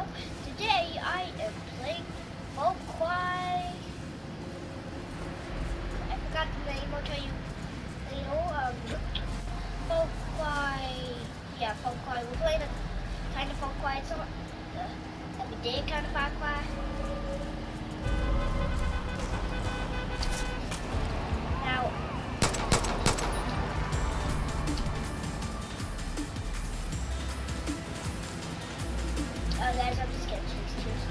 video. Today I am playing Far Cry. I forgot the name, I'll tell you later. Far Cry. Yeah, Far Cry. We're playing a kind of Far Cry. It's not everyday kind of Far Cry. Now, guys, I'm just getting chased too.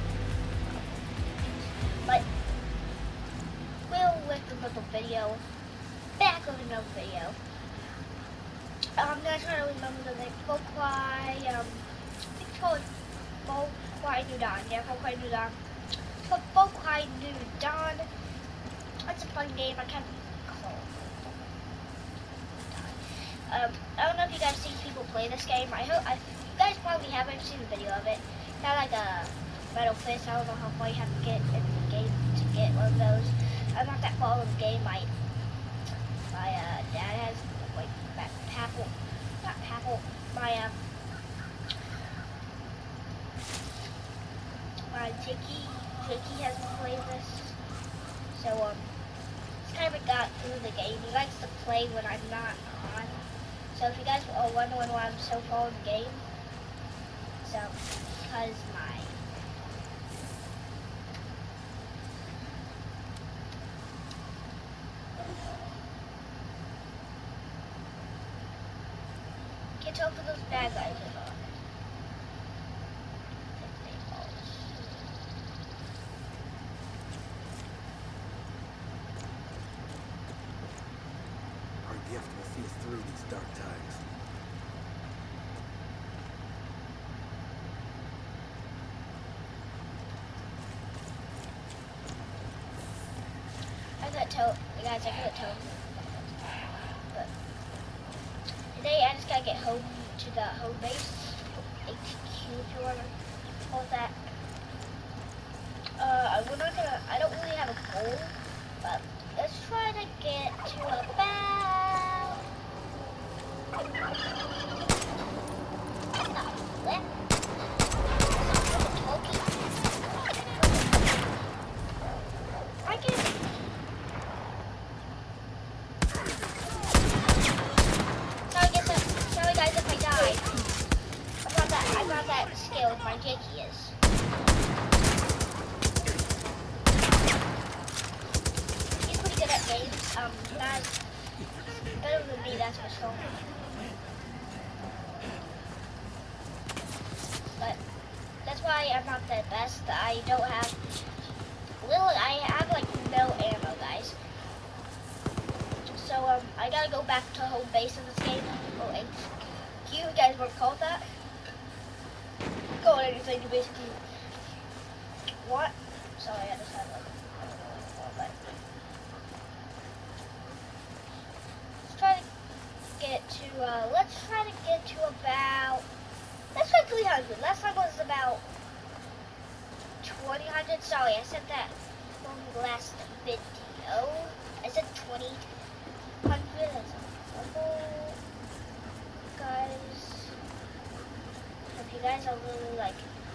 But we're with another video. Back with another video. I'm not trying to remember the name. Far Cry. I think it's called Far Cry New Dawn. Yeah, Far Cry New Dawn. Far Cry New Dawn. That's a fun game. I can't call it. I don't know if you guys see people play this game. You guys probably haven't seen a video of it. Kind of like a Metal Fist. I don't know how far you have to get in the game to get one of those. I'm not that far in the game. My dad has like my Jakey has played this. So it's kind of got through the game. He likes to play when I'm not on. So if you guys are wondering why I'm so far in the game, so because can't tell for those bad guys are gone. Our gift will see us through these dark times. Guys, I couldn't tell. But today I just gotta get home to the home base, HQ if you wanna call it that. I don't really have a goal, but let's try to get to about that skill my Jakey is. He's pretty good at games. That's better than me, that's for sure. But that's why I'm not the best. I don't have I have like no ammo, guys. So I gotta go back to home base in this game. Oh, HQ, you guys want to call it that? Call it anything you basically want. Sorry, I just had like but let's try to get to about, let's try 300. Last time was about 2000. Sorry, I said that on the last video. I said 2000. Guys, if you guys are really like,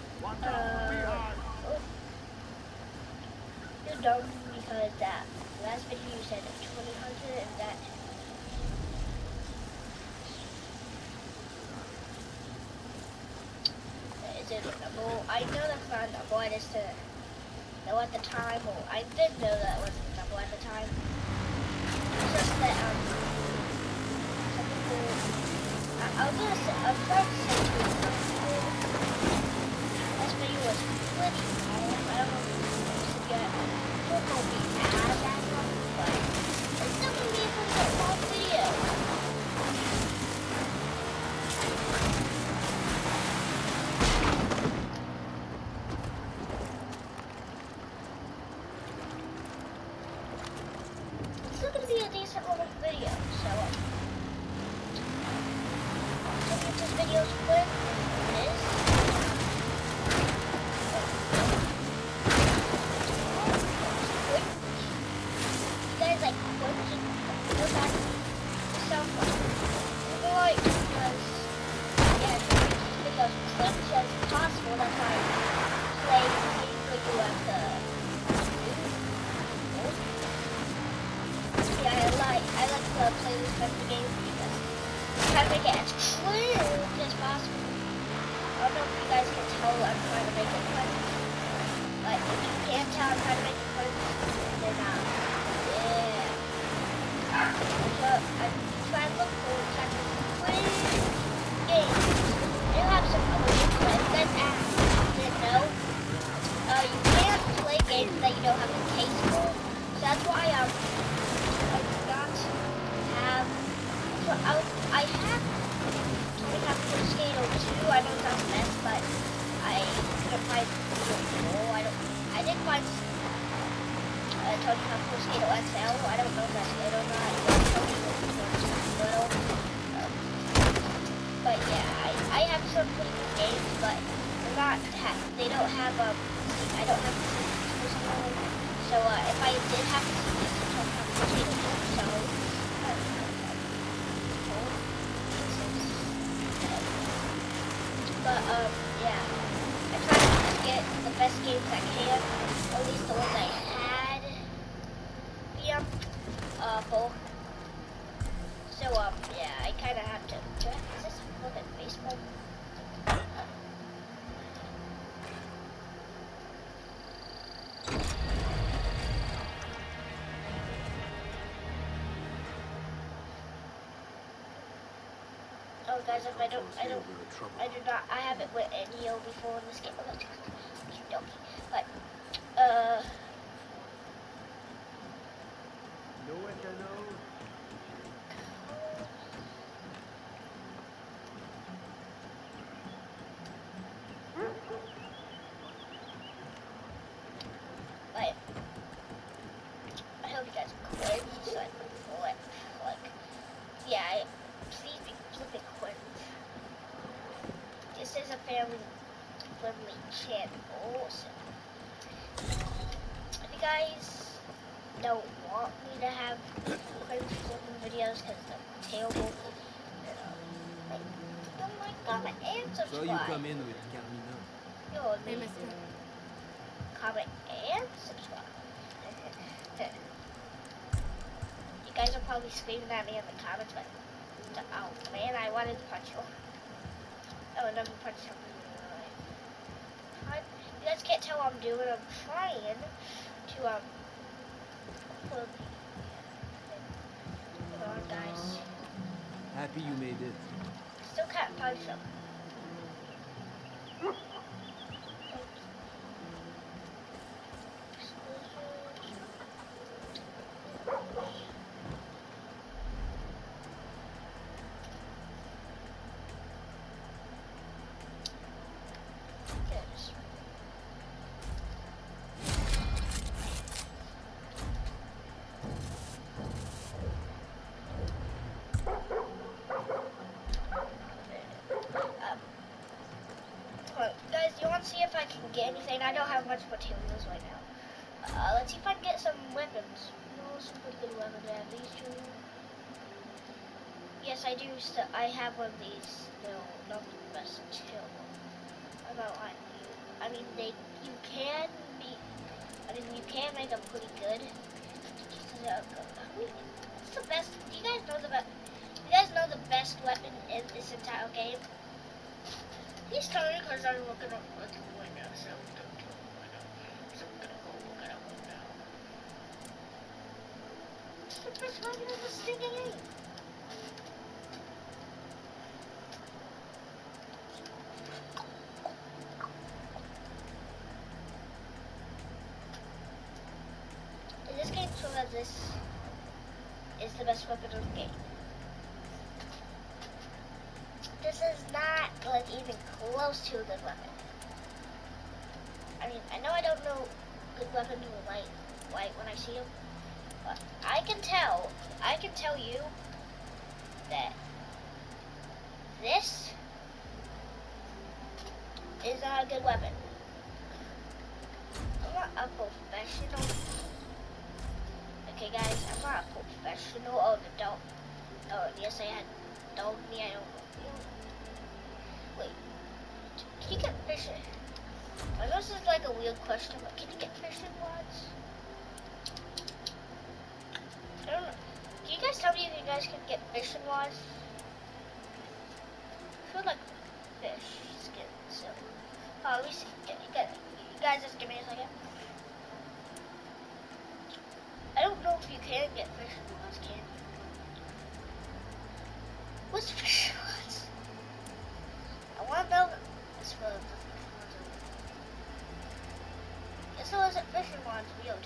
you're dumb because that last video you said 2000 and that. Is it a number? I know that's not a number. I just didn't know at the time. Or I did know that wasn't a number at the time. It's just that some people. I'm trying to say to you, this video was pretty long. I don't know if you get it won't be that long, but it's still gonna be a pretty long video. It's still gonna be a decent long video, so if this video's quick, it is. You guys like watching go back to some like because yeah, videos as quick as possible, that's why at the I like to play this type of game because I'm trying to make it as quick as possible. I don't know if you guys can tell I'm trying to make it quick, but if you can't tell I'm trying to make it quick, then yeah. So I'm trying to look for kind of quick games. They have some other games, but if you guys didn't know, you can't play games that you don't have a taste for. So that's why I do not have. So I have Pro Skater 2. I know it's not the best, but I couldn't find I did find Tony Hawk Pro Skater XL. I don't know if that's good or not. But yeah, I have some pretty good games, but they don't have I don't have so if I did have to see this, Tony Hawk Pro Skater 2, but yeah, I try to get the best games I can, or at least the ones I had. Yeah, full. So yeah, I kind of have to. Is this more than baseball? Oh guys, if I haven't went any before in this game. But I hope you guys quit so I can flip. Like, yeah, please be flipping quick. This is a family-friendly channel, so if you guys don't want me to have crazy flipping videos because they're terrible, like, don't like, comment, and subscribe. So you come in with Carmina. Hey, mister. Comment and subscribe. You guys are probably screaming at me in the comments, but oh man, I wanted to punch you. Oh, another punch something. You guys can't tell what I'm doing. I'm trying to hold on, guys. Happy you made it. Still can't punch him. Guys, you want to see if I can get anything? I don't have much materials right now. Let's see if I can get some weapons. Oh, some pretty good weapons. I have these two. Yes, I do. I have one of these. No, not the best too. I'm not lying to you. I mean, you can make them pretty good. What's the best? Do you guys know the best weapon in this entire game? Please tell me because I'm looking up the window, so I'm gonna go look at a window. What's the best weapon in this stinking game? In this game, so that this is the best weapon in the game. This is not like even close to a good weapon. I mean, I know I don't know good weapons with light when I see them, but I can tell you that this is not a good weapon. I'm not a professional. Okay, guys, I'm not a professional. Oh, the dog. Oh, yes, I had dog me. I don't know. Wait, can you get fish? I know this is like a weird question, but can you get fishing rods? I don't know. Can you guys tell me if you guys can get fishing rods? I feel like fish skin, so. Let me see. You guys just give me a second. I don't know if you can get fishing rods, can you? What's fishing rods? I want to build this for the fishing rods. Guess it wasn't fishing rods, weird.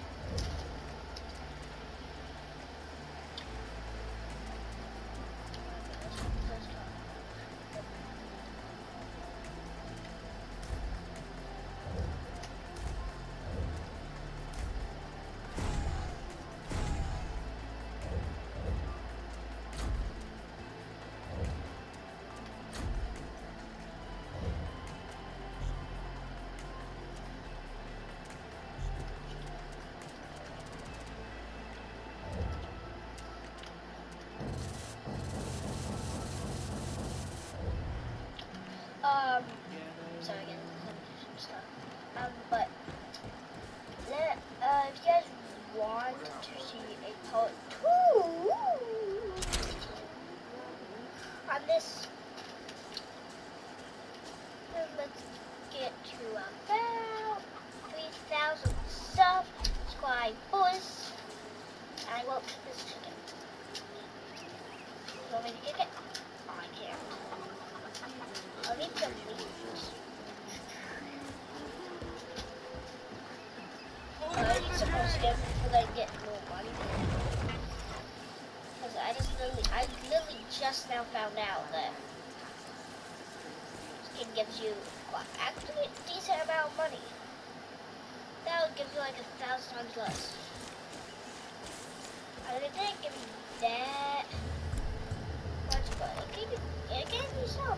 Sorry again, some stuff. But then, if you guys want to see a part 2 on this, then let's get to about 3,000 subscribers. I won't put this chicken. You want me to kick it? Oh, I can't. I'll need some leaves. I need some more stem before I get more money. Because I literally just now found out that skin gives you, well, actually a decent amount of money. That would give you like 1,000 times less. I mean, it didn't give me that much, but it gave me some.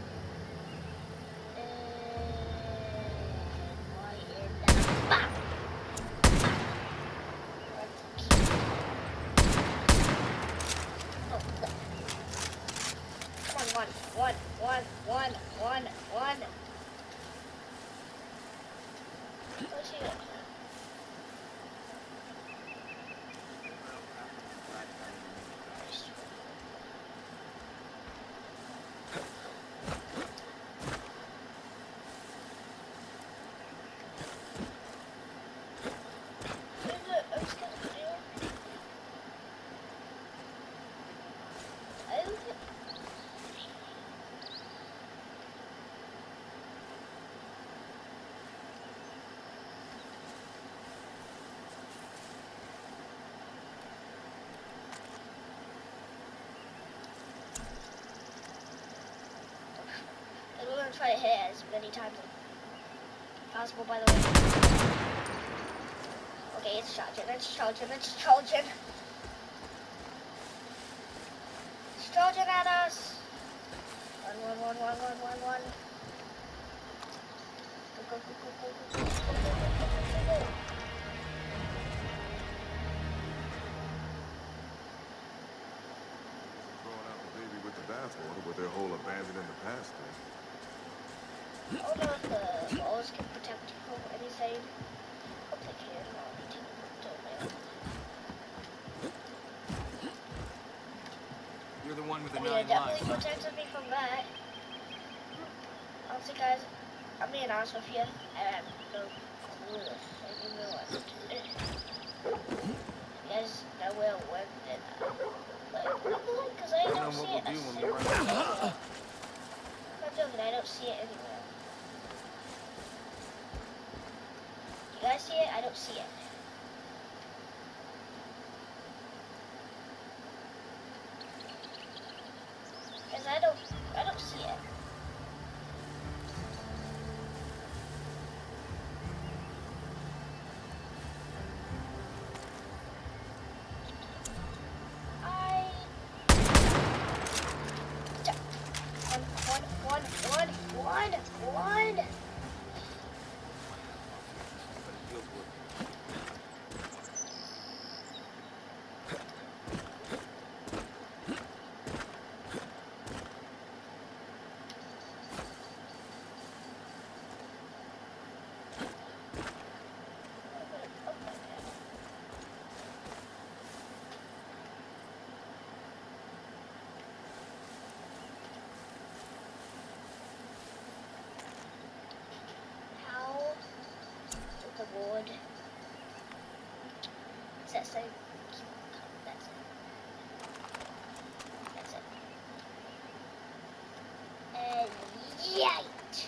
One. What's he got? We're going to try to hit it as many times as possible, by the way. Okay, it's charging. It's charging at us. One. Go. Throwing out the baby with the bathwater with their whole abandoned in the past thing. I don't know if the walls can protect you from anything. Hope they can. You're the one with the I mean, 9 it definitely lives. protected me from that. Honestly, guys, I'm being honest with you. I have no clue if I even know what to do. You guys know where it went, and because I don't see it. I'm not joking, I don't see it anywhere. You guys see it? I don't see it. Because I don't see it. One. Yes, I keep coming. That's it. That's it. And yite!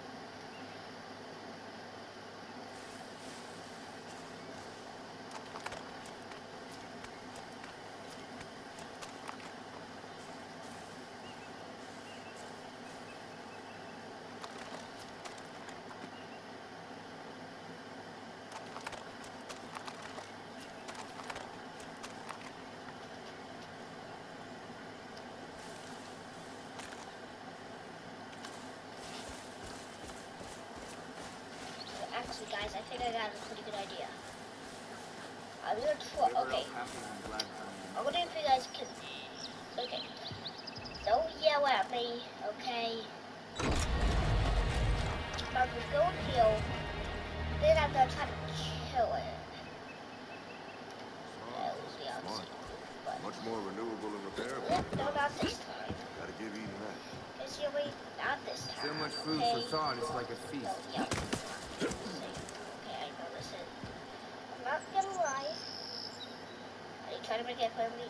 Actually, guys, I think I got a pretty good idea. I'm gonna try. Okay. I'm gonna if you guys can. Okay. Don't yell at me, okay? I'm gonna go heal. Then I'm gonna try to kill it. That was the opposite. But Much more renewable and repairable. no, not this time. Gotta give Eden that. Cause you wait, not this time. So much food okay? for thought, it's like a feast. Don't yell. Okay, I know this is. I'm not gonna lie. Are you trying to make it permanently?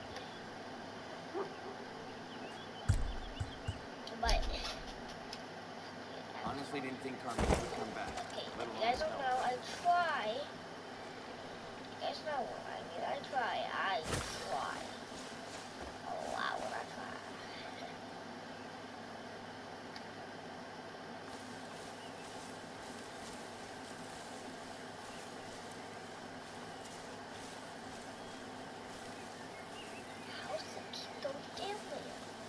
But Honestly, didn't think Carmen would come back. okay, Let you alone guys don't help. know. I try. You guys know what I mean. I try. A lot when I try. How's the keto doing?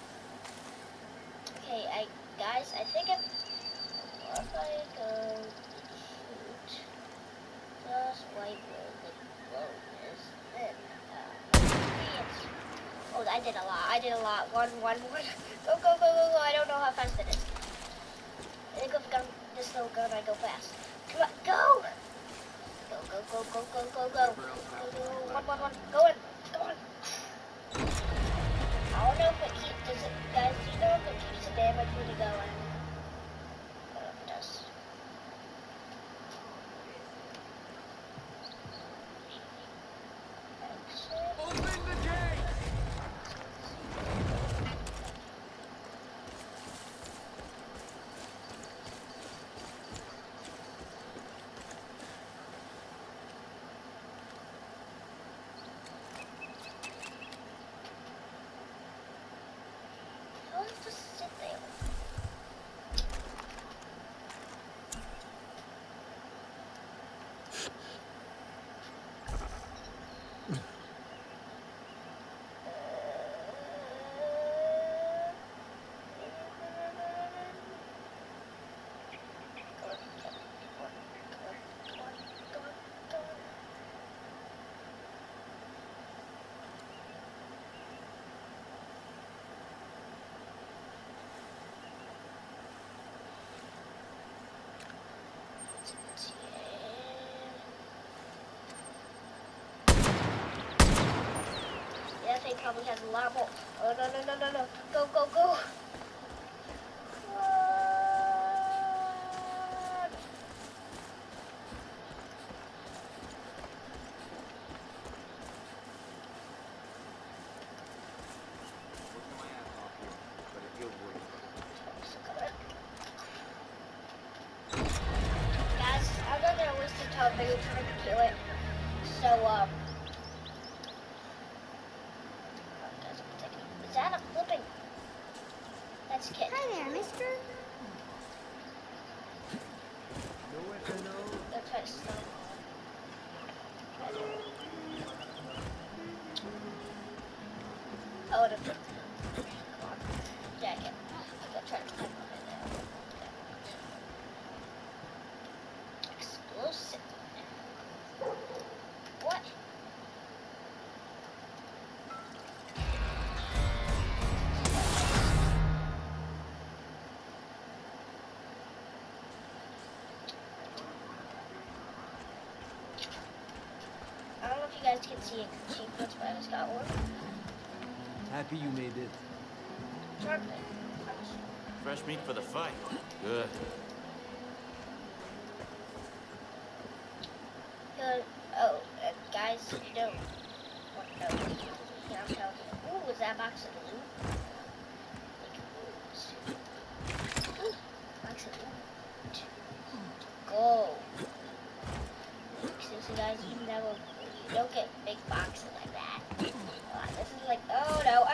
Okay, guys, I think if I go shoot just right where the glow is, then yes. Oh, I did a lot. One. Go. I don't know how fast it is. I think with this little gun, I go fast. Come on, go! Go. One. Go in. Come on. I don't know if it keeps, guys, do you know if it keeps the damage when you go in? I don't know if it does. Open the gate! I'll just sit there. Yeah, thing probably has a lot more. Oh, no. Go. Run. Working my ass off here, but it feels worth it. Guys, I'm not gonna waste the time video trying to kill it. So, is that a flipping? That's Kit. Hi there, mister. Nowhere to know. They're trying to stop. Oh, the jacket. They're trying to climb up in there. Explosive. What? I don't know if you guys can see achievements, but I just got one. Happy you made it. Chocolate. Fresh meat for the fight. Good. Good. Oh, and guys don't want to know. Yeah, I'm telling you. Ooh, was that box of loot? Ooh, box of loot. Go. Seriously, guys, you don't get big boxes like that. This is like, oh no,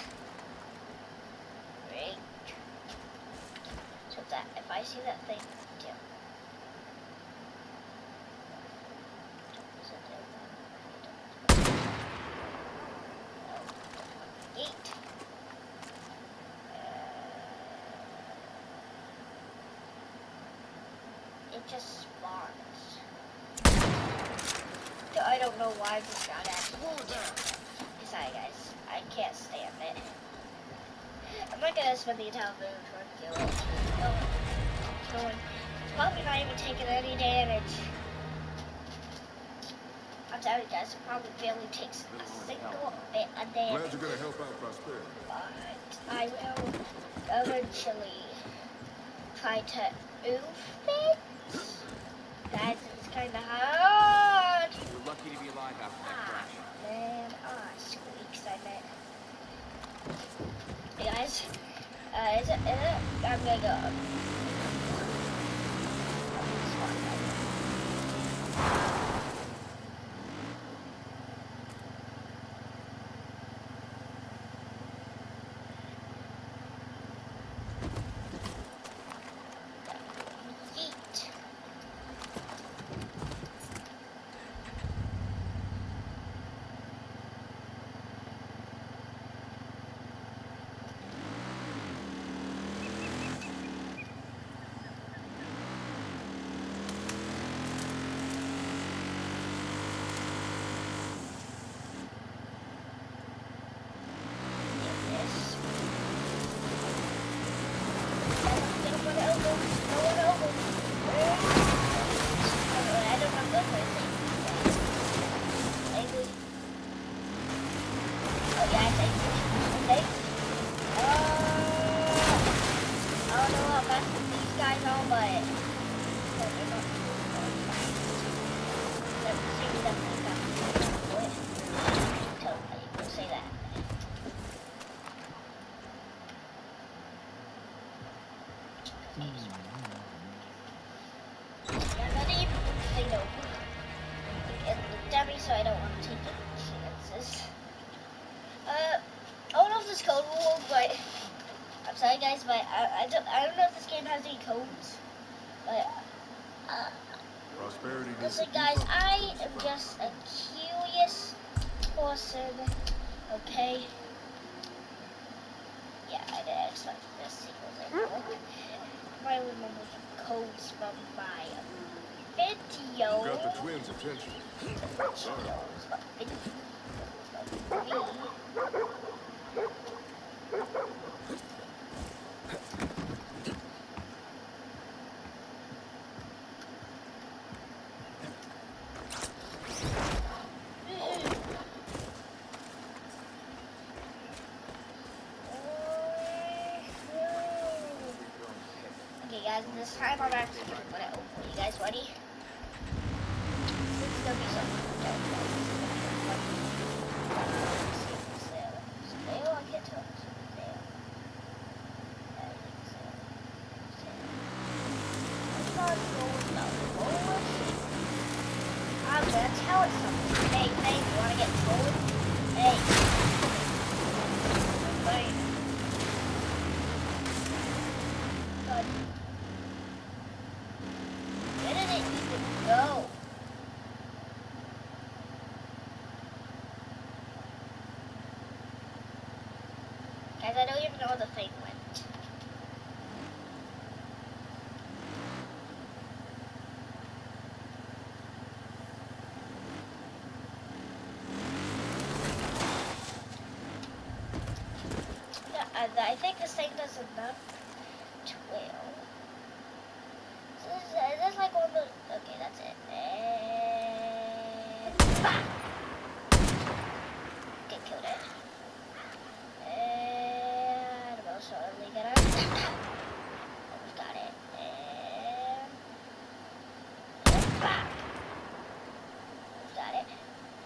Great. So if I see that thing, yeah. Eat. It just spawns. I don't know why I just got at. Sorry guys, I can't stand it. I'm not gonna spend the entire video trying to kill it. No, it's probably not even taking any damage. I'm telling you guys, it probably barely takes a single bit of damage. Glad you're gonna help out Prosperity. But I will eventually try to oof it. Guys, it's kinda hard. You're lucky to be alive after that crash. Man, squeaks, I meant. Hey guys, is it, I'm gonna go. Yeet. So I don't want to take any chances. I don't know if this code will, but I'm sorry guys, but I don't know if this game has any codes. But Prosperity needs listen to guys, keep up I with am those just a curious person. Okay. Yeah, I didn't expect this sequel. I remember the codes from my video. You got the twins' attention. Sorry. Okay guys, this time I'm actually gonna put it over. You guys ready? This is gonna be so fun. Sail, I can't tell. Sail. I'm gonna tell it something. Hey, you wanna get trolled? Hey. Wait. Good. Where did it even go? Guys, I don't even know where the thing went. I think this thing does enough. 12. Is this like one of those? Okay, that's it. And bah! Okay, killed it. And I'm also only gonna almost got it. And bah! Got it.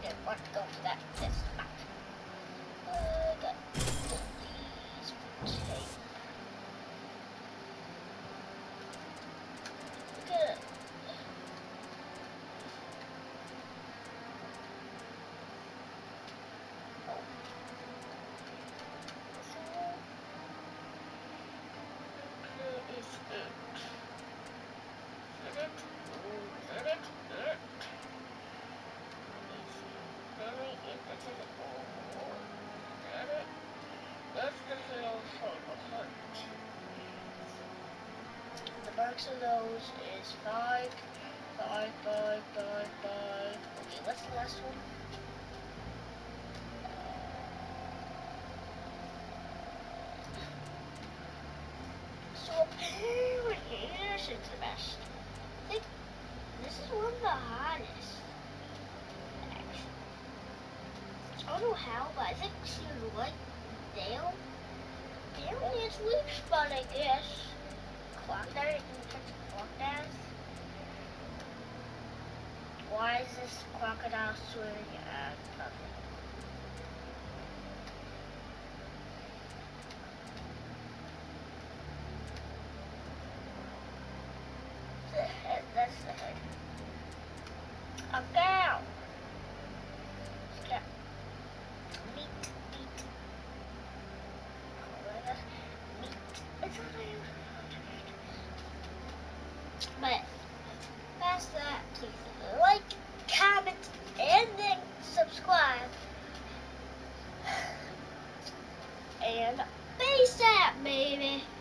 Okay, let's go to that this map. Got these tape. Look at it. The max of those is 5, 5, 5, 5, 5. Okay, what's the last one? So apparently this is the best. I think this is one of the hardest. Actually. I don't know how, but I think she was like down. Apparently it's weak spot, I guess. Clock there, you can catch the clock down. Why is this crocodile swimming at nothing? The head, that's the head. A cow! Cow. Meat, meat. Meat. It's a little. But past that, please like, comment, and then subscribe. And peace out, baby.